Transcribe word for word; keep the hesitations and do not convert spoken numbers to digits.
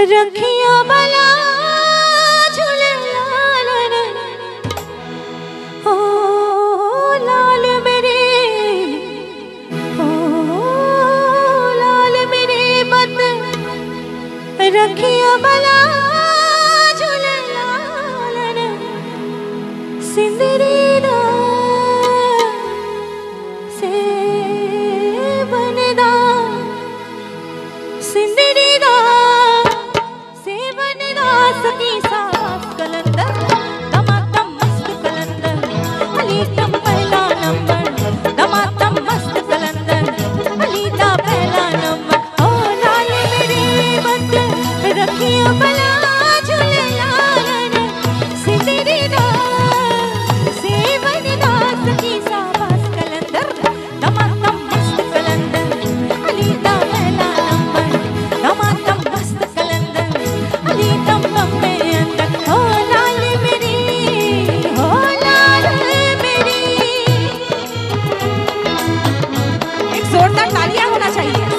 रखिया बला झूले लाल ओ लाल मेरे ओ लाल मेरे बत रखिया बला झूले लाल सिंदरी दा से बनदा सिंदरी दा से बनदा सकी साफ कलंदर दमादम मस्त कलंदर अली दम पहला नंबर दमादम मस्त कलंदर अली दा पहला नंबर ओ लाल मेरे बत रखिया बला झूले लाल सिंदरी दा से बनदा सकी साफ कलंदर दमादम मस्त कलंदर अली दा पहला नंबर दमादम मस्त कलंदर अली दम बम्बे अंदर हो लाल मेरी हो लाल मेरी। एक जोरदार तालियां होना चाहिए।